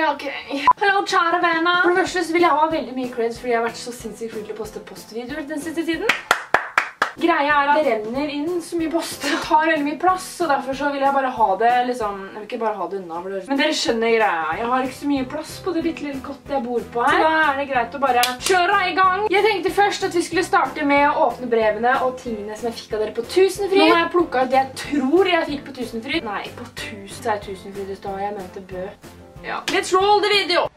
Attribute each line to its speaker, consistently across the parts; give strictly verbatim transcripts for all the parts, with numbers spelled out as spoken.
Speaker 1: Ja, ok. Hallo, kjære venner. For det første så vil jeg ha veldig mye creds fordi jeg har vært så sinnssykt flink til å poste postvideoer den siste tiden. Greia er at det renner inn så mye post. Det tar veldig mye plass, og derfor så vil jeg bare ha det liksom... Jeg vil ikke bare ha det unna. Men dere skjønner greia. Jeg har ikke så mye plass på det bitte lille kottet jeg bor på her. Så da er det greit å bare kjøre i gang. Jeg tenkte først at vi skulle starte med å åpne brevene og tingene som jeg fikk av dere på Tusenfryd. Nå har jeg plukket ut det jeg tror jeg fikk på Tusenfryd. Nei, på Tusen, så er Tusenfryd i stad. Jeg mente Bø. Ja. Let's roll the video!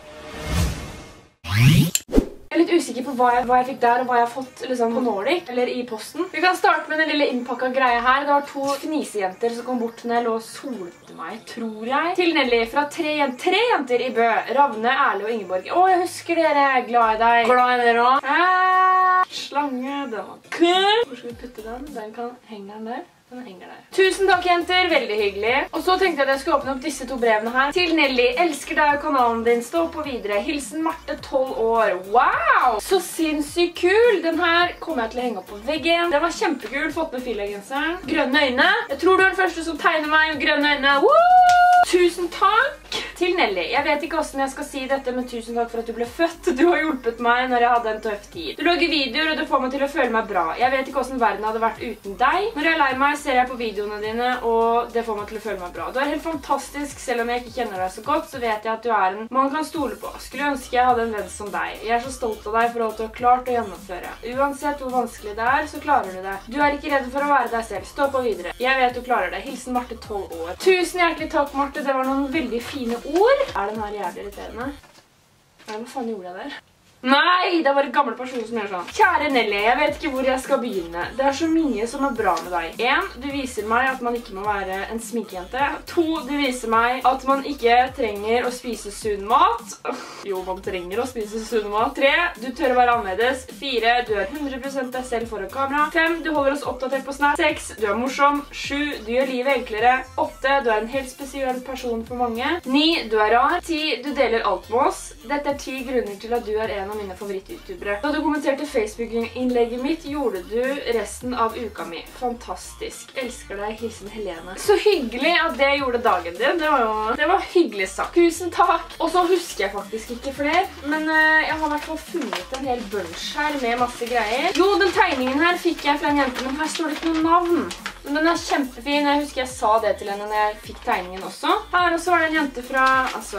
Speaker 1: Jeg er litt usikker på hva jeg, hva jeg fikk der, og hva jeg har fått liksom, på Nordic, eller i posten. Vi kan starte med den lille innpakka greia her. Det var to fnisejenter som kom bort når jeg lå og solte meg, tror jeg. Til Nelly fra tre, jenter, tre jenter i Bø. Ravne, Erle og Ingeborg. Å, jeg husker dere. Jeg er glad i deg. Glad i dere også. Ah, slange, den var kul. Hvor skal vi putte den? Den kan henge den der. Den henger der. Tusen takk, jenter. Veldig hyggelig. Og så tenkte jeg at jeg skulle åpne opp disse to brevene her. Til Nelly. Elsker deg og kanalen din. Stå på videre. Hilsen Marte, tolv år. Wow! Så sinnssykt kul. Den her kommer jeg til å henge opp på veggen. Den var kjempekul. Fått med fyrlegenseren. Grønne øyne. Jeg tror du er den første som tegner meg med grønne øyne. Woo! Tusen takk til Nelly. Jeg vet ikke hvordan jeg skal si dette, men tusen takk for at du ble født. Du har hjulpet meg når jeg hadde en tøff tid. Du lager videoer, og det får meg til å føle meg bra. Jeg vet ikke hvordan verden hadde vært uten deg. Når jeg er lei meg, ser jeg på videoene dine, og det får meg til å føle meg bra. Du er helt fantastisk, selv om jeg ikke kjenner deg så godt, så vet jeg at du er en man kan stole på. Skulle ønske jeg hadde en venn som deg. Jeg er så stolt av deg for alt du har klart å gjennomføre. Uansett hvor vanskelig det er, så klarer du det. Du er ikke redd for å være deg selv. Stå på videre. Jeg vet du klarer det. Hilsen Marte, tolv år. Tusen hjertelig takk, Marte. Det var noen veldig fine ord. Er den her jævlig irriterende? Nei, hva faen gjorde jeg der? Nei, det var en gammel person som gjør sånn. Kjære Nelly, jeg vet ikke hvor jeg skal begynne. Det er så mye som er bra med deg. En, du viser meg at man ikke må være en sminkejente. To, du viser meg at man ikke trenger å spise sunn mat. Jo, man trenger å spise sunn mat. Tre, du tør å være annerledes. Fire, du er hundre prosent deg selv foran kamera. Fem, du holder oss oppdatert på Snap. Seks, du er morsom. Sju, du gjør livet enklere. Åtte, du er en helt spesiell person for mange. Ni, du er rar. Ti, du deler alt med oss. Dette er ti grunner til at du er en av mine favoritt-youtubere. Da du kommenterte Facebook-innlegget mitt, gjorde du resten av uka mi. Fantastisk. Elsker deg, hilsen Helene. Så hyggelig at det gjorde dagen din. Det var jo det var hyggelig sagt. Tusen takk. Og så husker jeg faktisk ikke flere, men uh, jeg har i hvert fall funnet en hel bunch her med masse greier. Jo, den tegningen her fikk jeg fra en jente, men her står det ikke noen navn. Men den er kjempefin. Jeg husker jeg sa det til henne når jeg fikk tegningen også. Her også var det en jente fra, altså,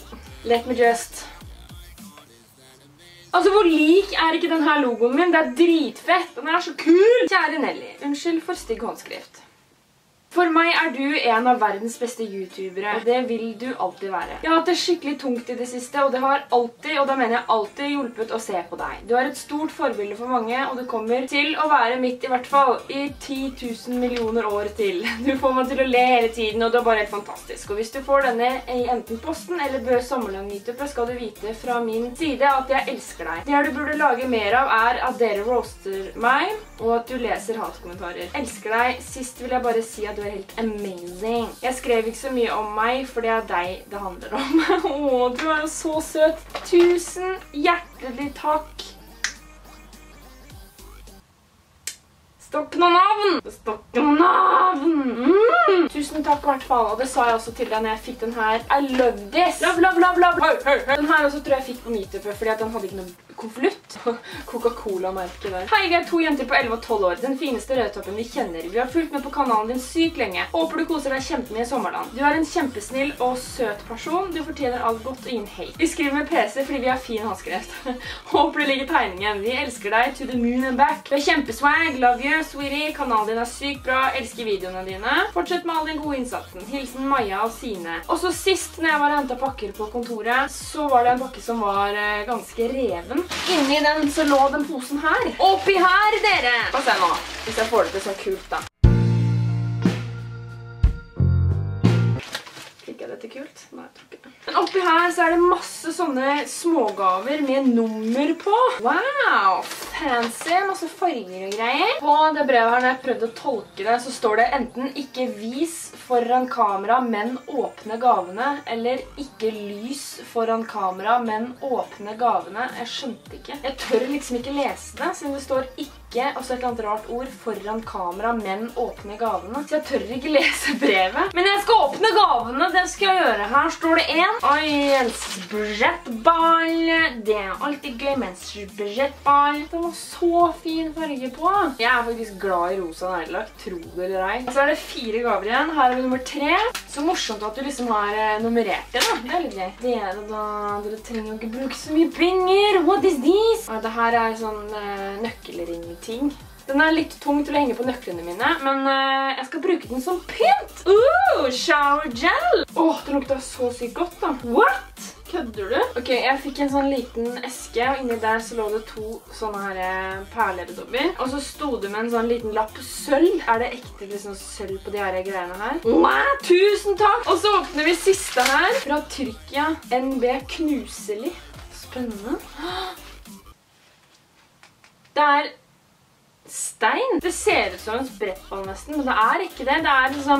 Speaker 1: let me just... Altså, hvor lik er ikke denne logoen min? Det er dritfett. Den er så kul! Kjære Nelly, unnskyld for stygg håndskrift. For meg er du en av verdens beste youtubere, og det vil du alltid være. Jeg har hatt det skikkelig tungt i det siste, og det har alltid, og da mener jeg alltid, hjulpet å se på deg. Du er et stort forbilde for mange, og det kommer til å være mitt i hvert fall i ti tusen millioner år til. Du får meg til å le hele tiden, og du er bare helt fantastisk. Og hvis du får denne i enten posten eller Bø Sommerland meetup, skal du vite fra min side at jeg elsker deg. Det du burde lage mer av er at dere roaster meg, og at du leser hatkommentarer. Elsker deg. Sist vil jeg bare si at du er helt amazing. Jeg skrev ikke så mye om meg, for det er deg det handler om. Åh, du er jo så søt. Tusen hjertelig takk. Stokk noen navn! Stokk noen navn! Mm. Tusen takk i hvert fall, og det sa jeg også til deg når jeg fikk den her. I love this! Love, love, love, love! Hey, hey, hey. Den her også tror jeg fikk på meetup, fordi at den hadde ikke noe konvolutt. Coca-Cola-merket der. Hei, vi er to jenter på elleve og tolv år. Den fineste rødtoppen vi kjenner. Vi har fulgt med på kanalen din sykt lenge. Håper du koser deg kjempemye i Sommerland. Du er en kjempesnill og søt person. Du fortjener alt godt og ingen hate. Vi skriver med P C fordi vi har fin håndskrift. Håper du liker tegningen. Vi elsker deg to the moon and back. Du er kjempeswag. Love you, sweetie. Kanalen din er sykt bra. Elsker videoene dine. Fortsett med all din gode innsatsen. Hilsen Maja og Sine. Og så sist, når jeg var og hentet pakker på kontoret, så var det en pakke som var eh, ganske reven. Inni den så lå den posen her. Oppi her, dere! Få se nå, hvis jeg får det til så kult da. Fikk jeg dette kult? Nei, jeg tror ikke det. Men oppi her så er det masse sånne smågaver med nummer på. Wow! fancy, masse farger og greier. På det brevet her, når jeg prøvde å tolke det, så står det enten ikke vis foran kamera, men åpne gavene, eller ikke lys foran kamera, men åpne gavene. Jeg skjønte ikke. Jeg tør liksom ikke lese det, siden det står ikke, og så et eller annet rart ord, foran kamera, men åpne gavene. Så jeg tør ikke lese brevet. Men jeg skal åpne gavene, det skal jeg gjøre. Her står det en. Oi, en sprettball. Det er alltid gøy med en sprettball. Det var så fin farge på. Jeg er faktisk glad i rosa neglelakk, tro det eller ei. Så er det fire gaver igjen. Her er vi nummer tre. Så morsomt at du liksom har eh, nummerert det da. Det er litt gøy. Det er det da. Dere trenger jo ikke bruke så mye penger. What is this? Og det her er sånn eh, nøkkelring-ting. Den er litt tung til å henge på nøklene mine, men uh, jeg skal bruke den som pynt. Uh, shower gel. Åh, det lukter så sykt godt da. What? Kødder du? Ok, jeg fikk en sånn liten eske, og inni der så lå det to sånne her perledobber. Og så sto det med en sånn liten lapp sølv. Er det ekte liksom sølv på de her greiene her? Wow, tusen takk! Og så åpner vi siste her. Fra Tyrkia, N B Knuselig. Spennende. Det er stein. Det ser ut som en sprettball nesten, men det er ikke det. Det er liksom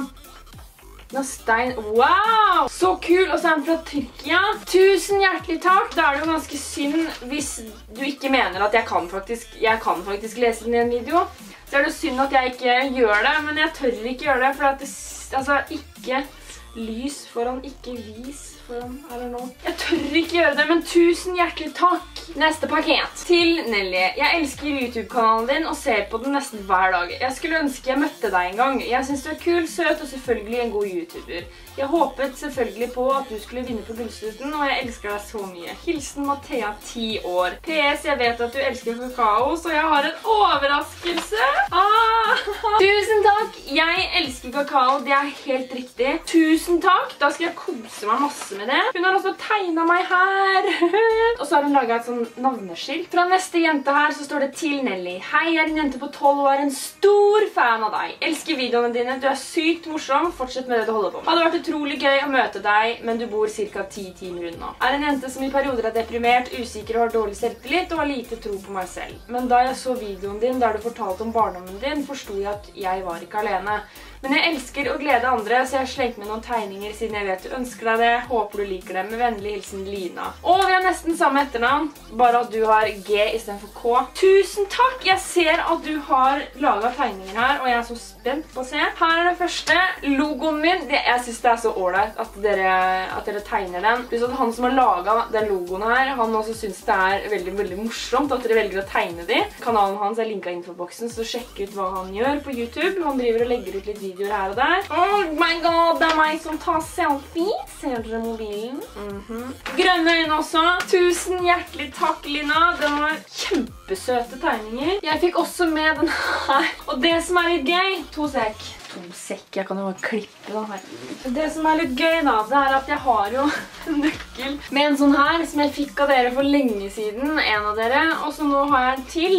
Speaker 1: noe stein. Wow! Så kul! Og så er den fra Tyrkia. Tusen hjertelig takk! Da er det jo ganske synd hvis du ikke mener at jeg kan faktisk, jeg kan faktisk lese den i en video. Så er det synd at jeg ikke gjør det, men jeg tør ikke gjøre det, for at det, altså, ikke lys foran, ikke vis foran, eller noe. Jeg tør ikke gjøre det, men tusen hjertelig takk! Neste pakket. Til Nelly. Jeg elsker YouTube-kanalen din og ser på den nesten hver dag. Jeg skulle ønske jeg møtte deg en gang. Jeg synes du er kul, søt og selvfølgelig en god YouTuber. Jeg håpet selvfølgelig på at du skulle vinne på Gullstruten, og jeg elsker deg så mye. Hilsen Mathea, ti år. P S, jeg vet at du elsker kakao, så jeg har en overraskelse. Ah! Tusen takk! Jeg elsker kakao, det er helt riktig. Tusen takk! Da skal jeg kose meg masse med det. Hun har også tegnet meg her. Og så har hun laget et sånn navneskilt. Fra neste jente her så står det til Nelly. Hei, jeg er en jente på tolv og er en stor fan av deg. Elsker videoene dine, du er sykt morsom. Fortsett med det du holder på med. Hadde vært utrolig gøy å møte deg, men du bor cirka ti timer unna. Er en jente som i perioder er deprimert, usikker og har dårlig selvtillit og har lite tro på meg selv. Men da jeg så videoen din der du fortalte om barndommen din, forstod jeg at jeg var ikke alene. Men jeg elsker å glede andre, så jeg har slengt med noen tegninger siden jeg vet du ønsker deg det. Håper du liker det. Med vennlig hilsen Lina. Og vi har nesten samme etternavn, bare at du har G i stedet for K. Tusen takk! Jeg ser at du har laget tegninger her, og jeg er så spent på å se. Her er det første, logoen min. Det, jeg synes det er så ordentlig at dere, at dere tegner den. Pluss at han som har laget den logoen her, han også synes det er veldig, veldig morsomt at dere velger å tegne de. Kanalen hans er linket inn på boksen, så sjekk ut hva han gjør på YouTube. Han driver og legger ut litt videoer her og der. Oh my god, det er meg som tar selfie. Ser dere mobilen? Mm-hmm. Grønne øyne også. Tusen hjertelig takk, Lina. Den var kjempesøte tegninger. Jeg fikk også med den her. Og det som er litt gøy, to sekk. To sekk, jeg kan jo bare klippe den her. Det som er litt gøy da, det er at jeg har jo en nøkkel med en sånn her, som jeg fikk av dere for lenge siden, en av dere. Og så nå har jeg en til.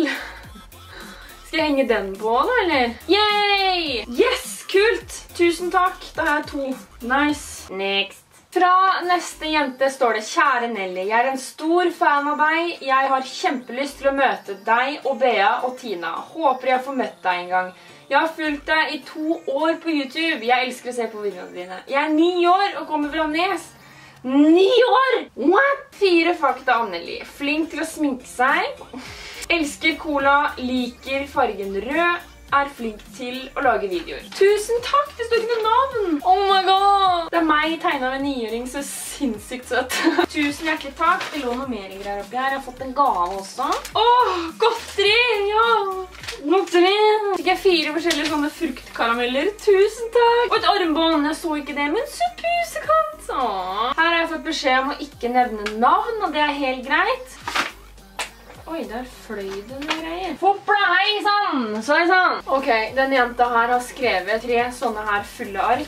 Speaker 1: Skal jeg henge den på da, eller? Yay! Yes! Kult! Tusen takk. Da har jeg to. Nice. Next. Fra neste jente står det: Kjære Nelly, jeg er en stor fan av deg. Jeg har kjempelyst til å møte deg og Bea og Tina. Håper jeg får møtt deg en gang. Jeg har fulgt deg i to år på YouTube. Jeg elsker å se på videoene dine. Jeg er ni år og kommer fra Nes. Ni år! What? Fire fakta om Nelly. Flink til å sminke seg. Elsker cola, liker fargen rød. Er flink til å lage videoer. Tusen takk! Det står ikke noe navn! Oh my god! Det er meg tegnet av en niåring, så sinnssykt søtt. Tusen hjertelig takk. Det lå noe mer greier oppi her. Jeg har fått en gave også. Åh, godteri! Ja! Godteri! Fikk jeg fire forskjellige sånne fruktkarameller. Tusen takk! Og et armbånd. Jeg så ikke det, men så pusekant. Åh. Her har jeg fått beskjed om å ikke nevne navn, og det er helt greit. Oi, der fløy det noen greier. Hoppla, hei sann! Så hei sann! Ok, den jenta her har skrevet tre sånne her fulle ark.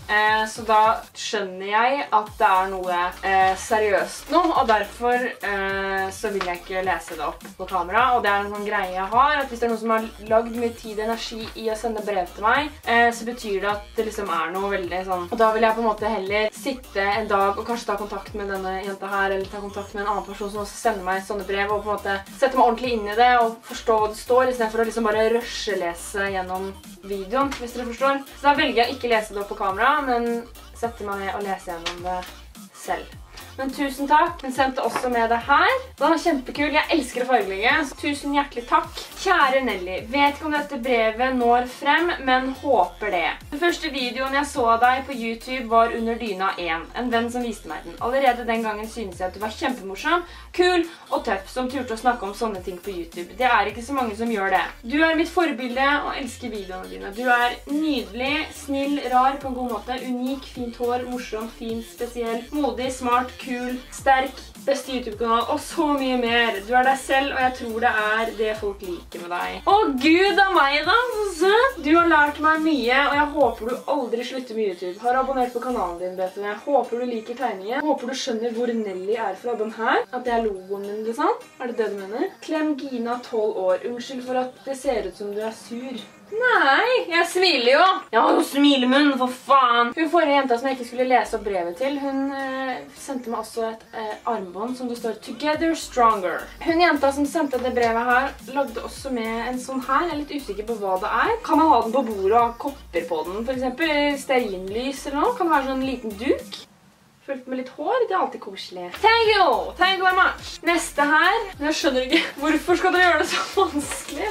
Speaker 1: Eh, så da skjønner jeg at det er noe eh, seriøst nå, og derfor eh, så vil jeg ikke lese det opp på kamera. Og det er en sånn greie jeg har, at hvis det er noen som har lagd mye tid og energi i å sende brev til meg, eh, så betyr det at det liksom er noe veldig sånn. Og da vil jeg på en måte heller sitte en dag og kanskje ta kontakt med denne jenta her, eller ta kontakt med en annen person som også sender meg sånne brev, og på en måte sette meg ordentlig inn i det og forstå hva det står, i stedet for å liksom bare rushelese gjennom videoen, hvis dere forstår. Så da velger jeg ikke lese det opp på kamera, men setter meg ned og leser gjennom det selv. Men tusen takk. Hun sendte også med det her. Den var kjempekul. Jeg elsker å fargelegge, så tusen hjertelig takk. Kjære Nelly, vet ikke om dette brevet når frem, men håper det. Den første videoen jeg så av deg på YouTube var under dyna én, en venn som viste meg den. Allerede den gangen synes jeg at du var kjempemorsom, kul og tøff, som turte å snakke om sånne ting på YouTube. Det er ikke så mange som gjør det. Du er mitt forbilde og elsker videoene dine. Du er nydelig, snill, rar på en god måte, unik, fint hår, morsom, fin, spesiell, modig, smart, kul, sterk, beste YouTube-kanal, og så mye mer. Du er deg selv, og jeg tror det er det folk liker med deg. Å Gud av meg da, så søt! Du har lært meg mye, og jeg håper du aldri slutter med YouTube. Har abonnert på kanalen din, vet du. Jeg håper du liker tegningen. Håper du skjønner hvor Nelly er fra den her. At det er logoen min, liksom. Er det det du mener? Klem Gina, tolv år. Unnskyld for at det ser ut som du er sur. Nei, jeg smiler jo. Ja, hun smiler munn, for faen. Hun forrige jenta som jeg ikke skulle lese opp brevet til, hun eh, sendte meg også et eh, armbånd som det står Together Stronger. Hun jenta som sendte det brevet her, lagde også med en sånn her. Jeg er litt usikker på hva det er. Kan man ha den på bordet og ha kopper på den, for eksempel? Eller stearinlys eller noe? Kan det være sånn en liten duk? Fulgt med litt hår, det er alltid koselig. Thank you! Thank you very much! Neste her. Jeg skjønner ikke. Hvorfor skal dere gjøre det så vanskelig?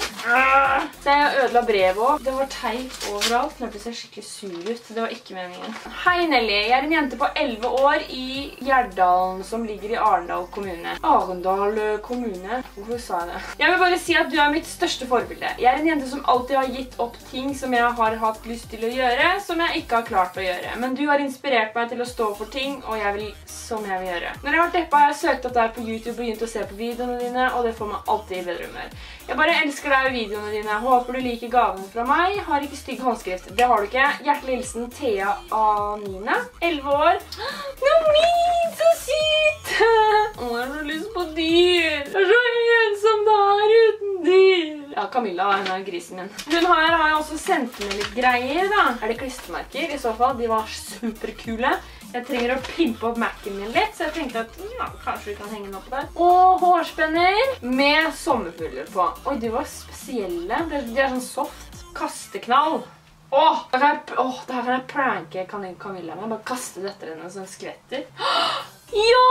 Speaker 1: Så jeg ødela brevet også. Det var teip overalt. Nå ser jeg skikkelig sur ut. Det var ikke meningen. Hei Nelly, jeg er en jente på elleve år i Gjerdalen som ligger i Arendal kommune. Arendal kommune? Hvorfor sa jeg det? Jeg vil bare si at du er mitt største forbilde. Jeg er en jente som alltid har gitt opp ting som jeg har hatt lyst til å gjøre, som jeg ikke har klart å gjøre. Men du har inspirert meg til å stå for ting, og jeg vil, som jeg vil gjøre. Når jeg har vært deppa, har jeg søkt opp deg på YouTube og begynt å se på videoene dine, og det får meg alltid i bedre humør. Jeg bare elsker deg og videoene dine. Håper du liker gaven fra meg. Har ikke stygg håndskrift. Det har du ikke. Hjertelig hilsen Thea Anine. elleve år. Nomin, så sykt! Å, jeg har så lyst på dyr. Det er så ensomt det er uten dyr. Ja, Camilla, hun er grisen min. Hun her har også sendt meg litt greier, da. Er det klistremerker? I så fall, de var superkule. Jeg trenger å pimpe opp Mac'en min litt, så jeg tenkte at ja, kanskje vi kan henge den opp der. Og hårspenner med sommerfugler på. Oi, de var spesielle. De er sånn soft. Kasteknall. Åh, det her kan jeg pranke Camilla med. Bare kaste dette i noen sånne skvetter. Ja!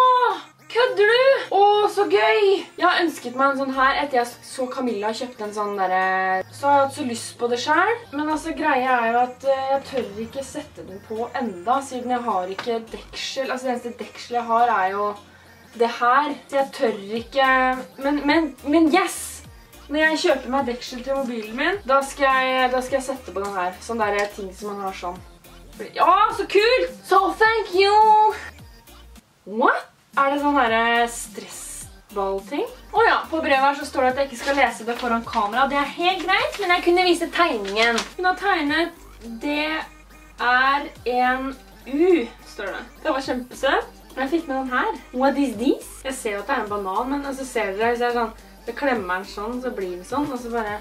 Speaker 1: Kødder du? Åh, så gøy! Jeg har ønsket meg en sånn her etter jeg så Camilla kjøpte en sånn der. Så har jeg hatt så lyst på det selv. Men altså, greia er jo at jeg tør ikke sette den på enda, siden jeg har ikke deksel. Altså, det eneste deksel jeg har er jo det her. Så jeg tør ikke. Men, men, men yes! Når jeg kjøper meg deksel til mobilen min, da skal jeg, da skal jeg sette på den her. Sånn der ting som man har sånn. Ja, så kult! So thank you! What? Er det sånn her stressball-ting? Åja, på brevet her så står det at jeg ikke skal lese det foran kamera. Det er helt greit, men jeg kunne vise tegningen. Hun har tegnet det er en U, står det. Det var kjempesøt. Jeg fikk med den her. What is this? Jeg ser jo at det er en banan, men så ser dere, hvis jeg sånn, jeg klemmer den sånn, så blir den sånn, og så bare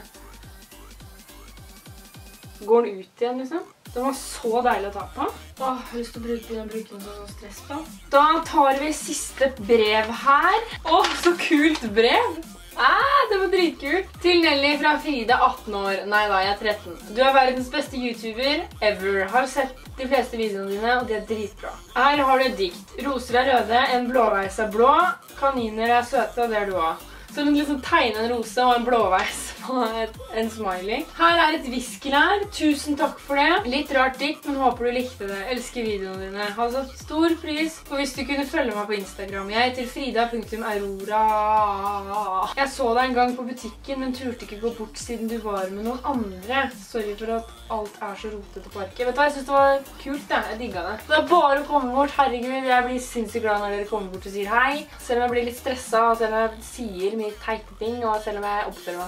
Speaker 1: går den ut igjen, liksom. Den var så deilig å ta på. Åh, jeg har lyst til å bruke, bruke den som stress på. Da tar vi siste brev her. Åh, så kult brev! Ah, det var dritkult. Til Nelly fra Frida, atten år. Nei da, jeg er tretten. Du er verdens beste YouTuber ever. Har sett de fleste videoene dine, og de er dritbra. Her har du et dikt. Roser er røde, en blåveis er blå. Kaniner er søte, og det er du også. Så hun liksom tegner en rose og en blåveis på et, en smiley. Her er et viskelær. Tusen takk for det. Litt rart dikt, men håper du likte det. Elsker videoene dine. Ha så stor pris. Og hvis du kunne følge meg på Instagram, jeg heter Frida punktum Aurora. Jeg så deg en gang på butikken, men turte ikke gå bort siden du var med noen andre. Sorry for at alt er så rotet på parket. Vet du hva, jeg synes det var kult, da. Jeg digget det. Det er bare å komme bort. Herregud, jeg blir sinnssykt glad når dere kommer bort og sier hei. Selv om jeg blir litt stresset, og selv om jeg sier mye teite ting, og selv om jeg oppfører meg som en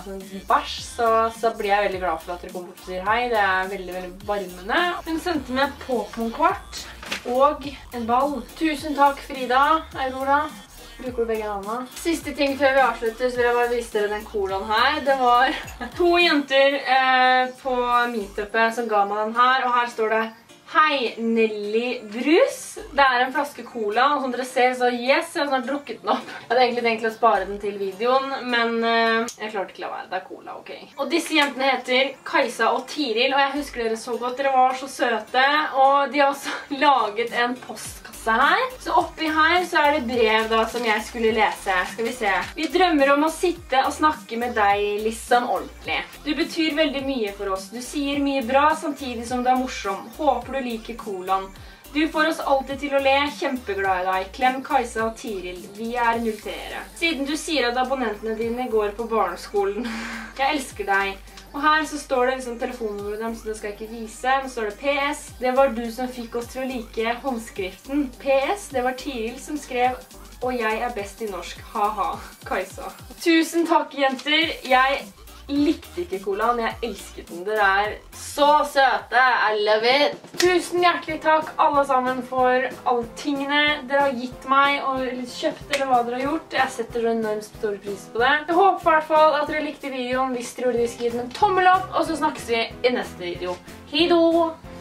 Speaker 1: bæsj, så, så blir jeg veldig glad for at dere kommer bort og sier hei. Det er veldig, veldig varmende. Hun sendte meg Pokémon-kvart og en ball. Tusen takk, Frida, Aurora. Bruker du begge navnene? Siste ting før vi avslutter, så vil jeg bare vise dere den colaen her. Det var to jenter eh, på meetupet som ga meg den her, og her står det Hei, Nelly Brus. Det er en flaske cola, og som dere ser, så yes, jeg har snart drukket den opp. Jeg hadde egentlig tenkt å spare den til videoen, men uh, jeg klarte ikke å la være. Det er cola, ok. Og disse jentene heter Kajsa og Tiril, og jeg husker dere så godt. Dere var så søte, og de har også laget en postkasse her. Så oppi her så er det brev da som jeg skulle lese. Skal vi se. Vi drømmer om å sitte og snakke med deg liksom ordentlig. Du betyr veldig mye for oss. Du sier mye bra samtidig som du er morsom. Håper du liker colaen. Du får oss alltid til å le, kjempeglad i deg. Klem Kajsa og Tiril. Vi er nulltere. Siden du sier at abonnentene dine går på barneskolen. Jeg elsker deg. Og her så står det liksom telefonnummeret dem, så det skal jeg ikke vise. Men så står det P S. Det var du som fikk oss til å like håndskriften. P S. Det var Tiril som skrev og jeg er best i norsk. Haha, Kajsa. Tusen takk, jenter. Jeg likte ikke colaen, jeg elsket den. Dere er så søte, I love it. Tusen hjertelig takk alle sammen for alle tingene dere har gitt meg, og kjøpt eller hva dere har gjort. Jeg setter enormt stor pris på det. Jeg håper i hvert fall at dere likte videoen. Hvis dere gjorde det, så gi den en tommel opp, og så snakkes vi i neste video. Hei då!